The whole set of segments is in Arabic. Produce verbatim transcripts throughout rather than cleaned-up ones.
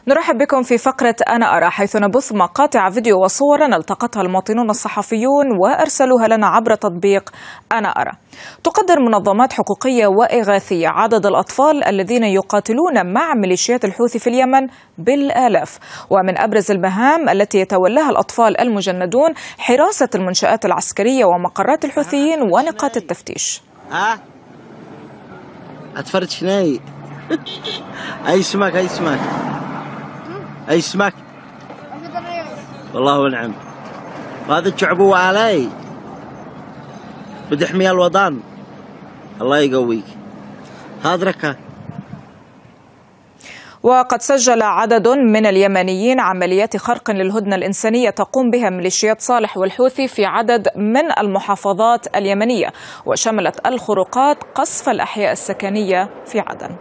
نرحب بكم في فقرة أنا أرى، حيث نبث مقاطع فيديو وصورا التقطها المواطنون الصحفيون وأرسلوها لنا عبر تطبيق أنا أرى. تقدر منظمات حقوقية وإغاثية عدد الأطفال الذين يقاتلون مع ميليشيات الحوثي في اليمن بالآلاف، ومن أبرز المهام التي يتولاها الأطفال المجندون حراسة المنشآت العسكرية ومقرات الحوثيين ونقاط التفتيش. ها أتفرج شناي أي سمك أي سمك أي سمك والله ونعم. وهذا الشعبوة علي بدي حمي الوطن، الله يقويك. هذا ركا. وقد سجل عدد من اليمنيين عمليات خرق للهدنة الإنسانية تقوم بها ميليشيات صالح والحوثي في عدد من المحافظات اليمنية، وشملت الخروقات قصف الأحياء السكنية في عدن.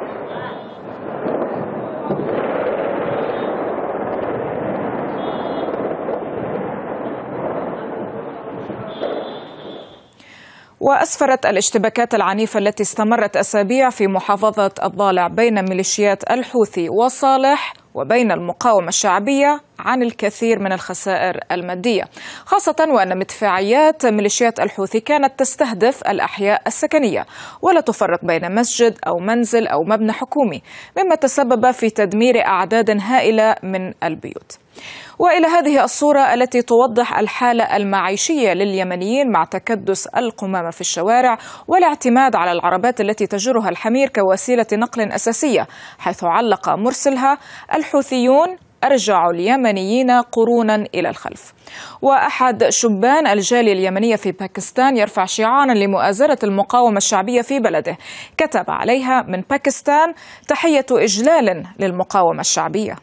وأسفرت الاشتباكات العنيفة التي استمرت أسابيع في محافظة الضالع بين ميليشيات الحوثي وصالح وبين المقاومة الشعبية عن الكثير من الخسائر المادية، خاصة وأن مدفعيات ميليشيات الحوثي كانت تستهدف الأحياء السكنية ولا تفرق بين مسجد أو منزل أو مبنى حكومي، مما تسبب في تدمير أعداد هائلة من البيوت. وإلى هذه الصورة التي توضح الحالة المعيشية لليمنيين مع تكدس القمامة في الشوارع والاعتماد على العربات التي تجرها الحمير كوسيلة نقل أساسية، حيث علق مرسلها: الحوثيون أرجعوا اليمنيين قرونا إلى الخلف. وأحد شبان الجالية اليمنية في باكستان يرفع شعارا لمؤازرة المقاومة الشعبية في بلده، كتب عليها من باكستان: تحية إجلال للمقاومة الشعبية.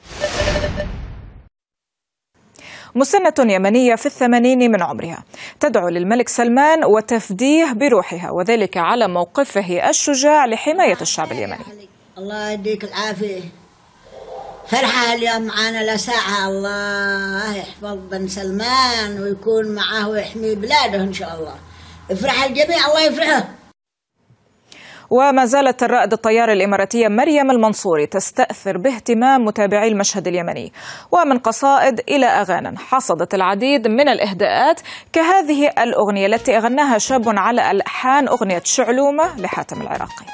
مسنة يمنية في الثمانين من عمرها تدعو للملك سلمان وتفديه بروحها، وذلك على موقفه الشجاع لحماية الشعب اليمني. الله يديك العافية، فرحة اليوم معانا لساعة. الله يحفظ بن سلمان ويكون معه ويحمي بلاده إن شاء الله. افرح الجميع، الله يفرحه. وما زالت الرائد الطيار الإماراتية مريم المنصوري تستأثر باهتمام متابعي المشهد اليمني، ومن قصائد إلى أغاني حصدت العديد من الإهداءات، كهذه الأغنية التي أغناها شاب على ألحان أغنية شعلومة لحاتم العراقي.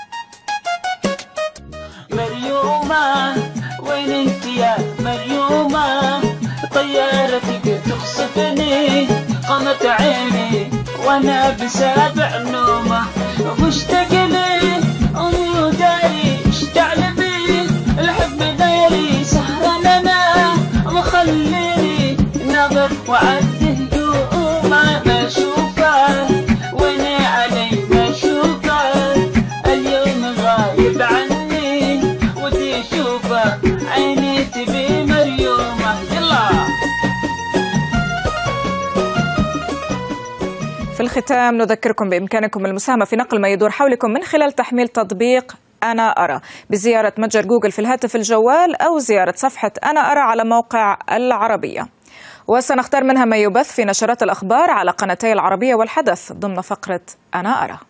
مريومة وين انت يا مريومة، طيارتك تخصفني، قامت عيني وانا بسابع نومة، مشتاق لي امي وداري اشتعل بي، الحب داري سهران انا مخليني نظر وعد هدوء ما اشوفه، ويني علي ما اشوفه، اليوم غايب عني ودي اشوفه، عيني تبي مريومة. يلا. في الختام نذكركم بإمكانكم المساهمة في نقل ما يدور حولكم من خلال تحميل تطبيق أنا أرى بزيارة متجر جوجل في الهاتف الجوال، أو زيارة صفحة أنا أرى على موقع العربية. وسنختار منها ما يبث في نشرات الأخبار على قناتي العربية والحدث ضمن فقرة أنا أرى.